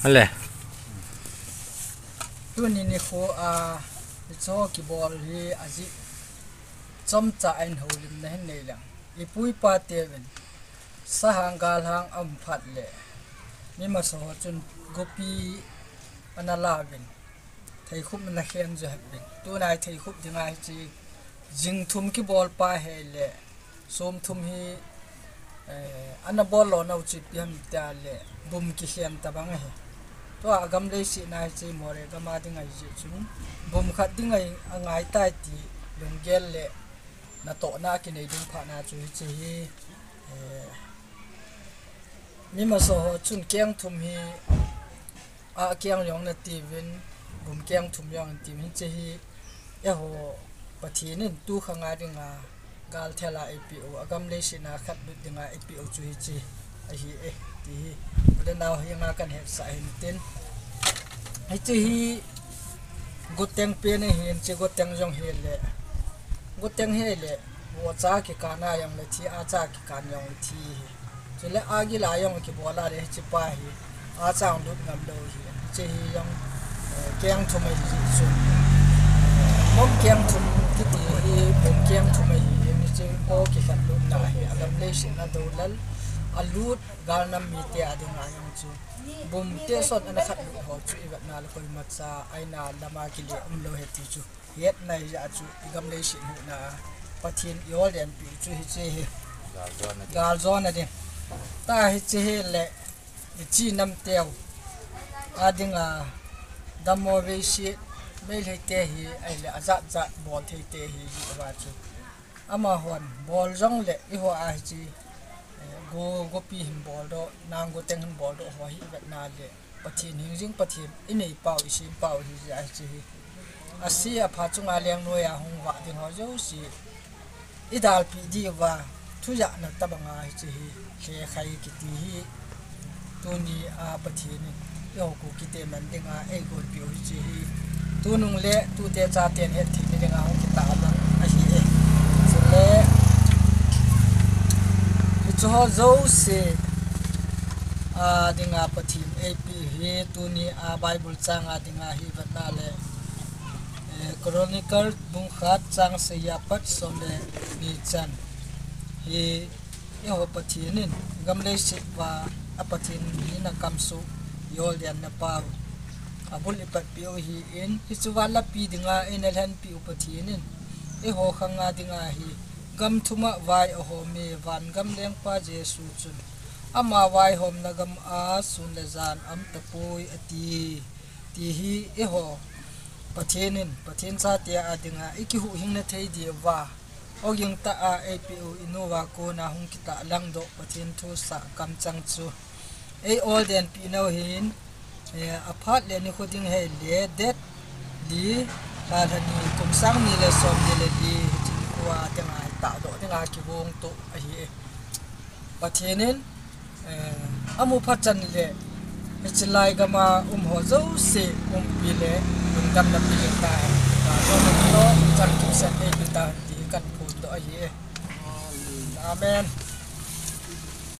Hale. Tu ni kho a cho ki bol hi aji chom cha ein holim na hen nei lang ipui pa te ben sa hangal hang am phat le mi ma so chun gopi anala ben thei khup na khen je ben tu nai thei khup dingai chi jing thum ki bol pa he le som thum hi ana bol lo na uchi piam ta le bum ki khen ta bang he to agam le si nai chi more ga ma dingai ji chung bum khat dingai angai tai ti lung gel le na to na ki nei dung pha na chu chi mi ma so chun keng thum hi a keng yong na ti win bum keng thum yong ti min chi hi e ho pathin tu khanga ringa gal thela apo agam le si na khat bu dinga apo chu hi chi a hi e ti de naw hi nga kan he sa hin tin hi chi hi goteng pe ne hin chi goteng jong he le goteng he le wo cha ki kana yang le thi a cha ki kan yong thi chu le a gi la yong ki bola le chi pa hi a chang lut ngam do hi chi hi yong keng thum hi chu mom keng thum ki ti hi bom keng thum hi ni chi o ki khat lut na hi agam le si na do lal alut gal nam mi te adinga yang chu bum te son ana khat lu ho chu ibat na koi matsa aina lama ki le lo he ti chu yet nai ja chu gam le si hu na pathin yol den pi chu hi che he gal zona din ta hi che he le chi nam teo adinga damo ve si me le te hi ai le aza za bol the te hi ba chu ama hon bol jong le I ho a chi go pi him bol do nang go teng him bol do ho hi vet na le pathin hing jing pathin inei pau isin pau hi ja chi asia pha chunga leng no ya hong wa ding ho jo si idal pi di wa thu ya na tabanga hi chi he khai ki ti hi tu ni a pathin yo ku ki te man dinga e go pi hi chi tu nung le tu te cha ten he thi ni dinga hong ki ta ba a hi e so le cho zo se a dinga pathin ap he tu ni a bible chang a dinga hi vatna le chronicle bung khat chang se ya pat som le ni chan hi yo pathin gam le si wa a pathin ni na kam su yol yan na pa abul ipat pi hi in hi chuwala pi dinga in alhan pi pathin e ho khanga dinga hi gam thuma vai a ho me van gam leng pa jesu chun ama vai hom na gam a sun le zan am ta poi ati ti hi e ho pathin sa tia adinga iki hu hing na thei di wa oging ta a apo inova ko na hung kita lang do pathin thu sa kam chang chu e all den pi no hin apart le ni khoding he le det di la thani kum sang ni le som ni le di wa tenga ta do tenga ki bong to a hi pathinin amu phachan le chilai gama ho zo se pi le dam na pi ta do no chan ki sa e ta ti kan phu to a hi amen